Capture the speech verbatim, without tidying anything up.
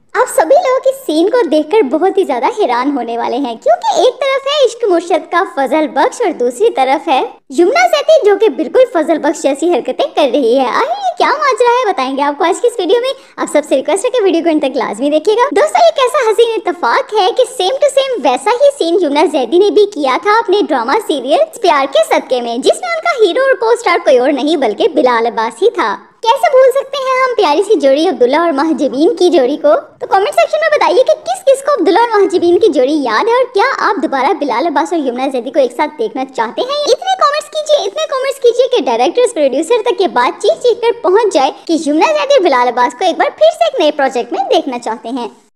आप सभी लोग इस सीन को देखकर बहुत ही ज्यादा हैरान होने वाले हैं, क्योंकि एक तरफ है इश्क मुर्शद का फजल बख्श और दूसरी तरफ है यमुना सेठी, जो कि बिल्कुल फजल बख्श जैसी हरकतें कर रही है। आखिर ये क्या माजरा है, बताएंगे आपको आज की इस वीडियो में। आप सबसे रिक्वेस्ट है कि वीडियो को अंत तक लाजमी देखिएगा। दोस्तों, एक ऐसा हसीन इत्तेफाक है कि सेम टू सेम वैसा ही सीन यमुना जैदी ने भी किया था अपने ड्रामा सीरियल प्यार के सदके में, जिसमें उनका हीरो और को स्टार कोई और नहीं बल्कि बिलाल अब्बास ही था। कैसे भूल सकते हैं हम प्यारी सी जोड़ी अब्दुल्ला और महजबीन की जोड़ी को। तो कमेंट सेक्शन में बताइए कि किस किस को अब्दुल्ला और महजबीन की जोड़ी याद है, और क्या आप दोबारा बिलाल अब्बास और यमुना जैदी को एक साथ देखना चाहते हैं। इतने कमेंट्स कीजिए इतने कमेंट्स कीजिए कि डायरेक्टर्स प्रोड्यूसर तक ये बात चीख चीख कर पहुंच जाए कि यमुना जैदी और बिलाल अब्बास को एक बार फिर से एक नए प्रोजेक्ट में देखना चाहते हैं।